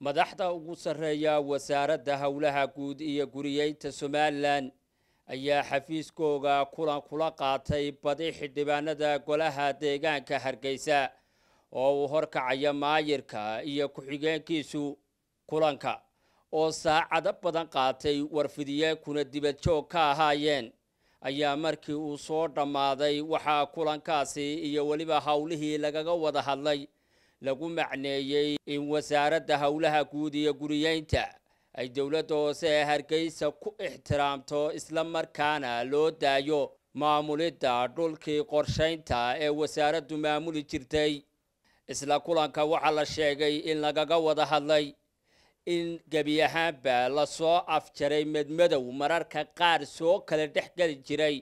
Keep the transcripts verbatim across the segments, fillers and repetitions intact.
madaxda ugu sarreeya wasaaradda hawlaha guud iyo guriyeynta Somaliland ayaa xafiiskooga kulan kula qaatay badi xildhibaanada golaha deegaanka Hargeysa oo uu horkacaya maayirka iyo ku-xigeenkiisu kulanka oo saacado badan qaatay warfidiye kuna dibad joog ka ahaayeen ayaa markii uu soo dhamaaday waxa kulankaasi iyo waliba hawlihii lagaga wada hadlay lagu macneeyay in wasaaradda hawlaha guud iyo guriyeynta ay dawladda hoose ee Hargeysa ku ixtiraamto isla markaana loo daayo maamulidda dhulkii qorsheynta ee wasaaraddu maamuli jirtay isla kulanka waxa la sheegay in lagaga wada hadlay in gabi ahaanba la soo afjaray madmadow mararka qaar soo kala dhexgali jiray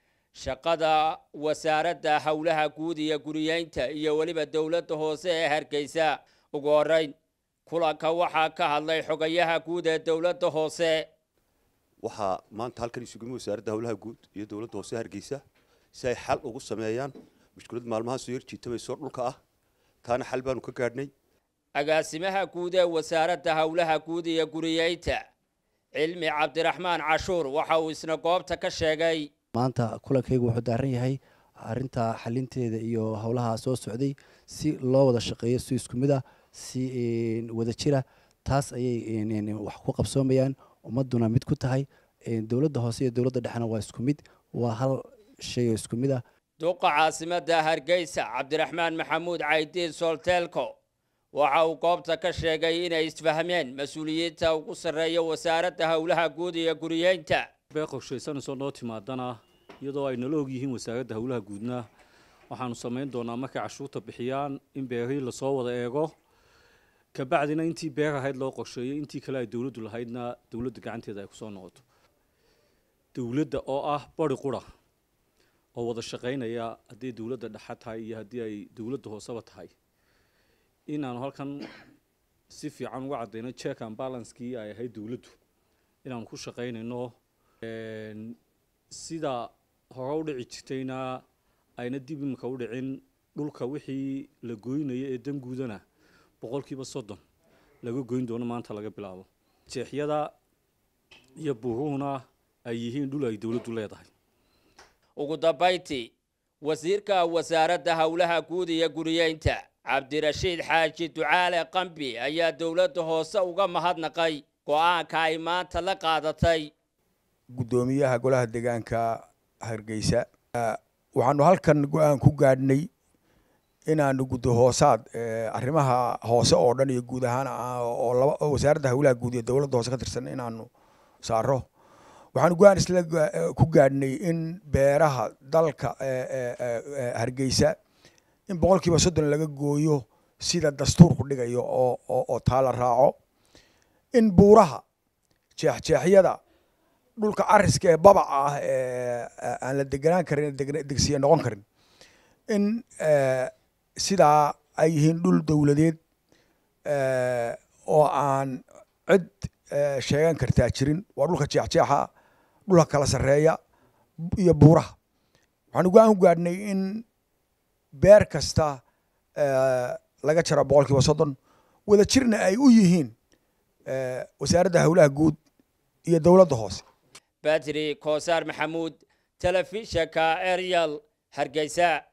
shaqada wasaaradda hawlaha guud iyo guriyeynta iyo waliba dawladda hoose ee Hargeysa ugu horeyn kulanka waxa ka hadlay xogayaha guud ee dawladda hoose waxa maanta halkan isugu yimid wasaaradda hawlaha guud iyo dawladda hoose Hargeysa si ay xal ugu sameeyaan mushkilad maalmaha soo yarjiitay soo dhulka ah taana xal baanu ka gaadhnay agaasimaha guud ee wasaaradda hawlaha guud iyo guriyeynta cilmi cabdiraxmaan cashuur waxa uu isna goobta ka sheegay maanta kulankaygu wuxuu daaran yahay arinta xalinteeda iyo hawlaha soo socday si loo wada shaqeeyo si isku mid ah si wada jira taas ayay wax ku qabsoomayaan ummaduna mid ku tahay dawladda hoose iyo dawladda dhexna waa isku mid waa hal shay isku mid ah duqa caasimadda Hargeysa cabdiraxmaan maxamuud caydiin soltelko waxa uu goobta ka sheegay inay isfahmeen mas'uuliyiinta ugu sarreeya wasaaradda hawlaha guud iyo guriyeynta beeqoshaysan soo noo timaadana iyadoo ay nala og yihiin wasaaradda hawlaha guudna waxaanu sameyn doonaa markay cashuurta bixiyaan in beerihii la soo wada eego ka bacdina intii beer ahayd loo qorsheeyay intii kale ay dawladdu lahaydna dawladda gacanteeda ay ku soo noqoto dawladda oo ah bari qura oo wada shaqeynaya haddii dawladda dhexe tahay iyo haddii ay dawladda hooseba tahay inaan halkan si fiican uga cadeyno check and balance-kii ay ahayd dawladdu inaan ku shaqeynayno sida hore u dhici jirtayna ayna dib imika u dhicin dhulka wixii la gooynayo ee dan guudana boqolkiiba soddon laga goyn doono maanta laga bilaabo jeexyada iyo buuruhuna ay yihiin dhul ay dawladdu leedahay ugu dambeyntii wasiirka wasaaradda hawlaha guud iyo guriyeynta cabdirashiid xaaji ducaale qambi ayaa dawladda hoose uga mahadnaqay go'aanka ay maanta la qaadatay gudoomiyaha golaha deegaanka Hargeysa waxaanu halkan go'aan ku gaadhnay inaanu gudo hoosaad arrimaha hoose oo dhan iyo guud ahaan oo wasaaradda hawlaha guud iyo dawladda hoose ka tirsan inaanu saaro waxaanu go'aan isla ku gaadhnay in beeraha dalka Hargeysa in boqolkiiba soddon laga gooyo sida dastuurku dhigayo oo oo taala raaco in buuraha jeexjeexyada dhulka ariska ee babac ah ee aan la deganaan karin degsiye noqon karin in sida ay yihiin dhul dawladeed oo aan cid sheegan kartaa jirin waa dhulka jeexjeexa dhulka kala sareeya iyo buuraha waxaan go'aan ku gaadhnay in beer kasta laga jaro boqolkiiba soddon wada jirna ay u yihiin wasaaradda hawlaha guud iyo dawladda hoose Badri Koosar Maxamuud telefishinka Ariel Hargeysa.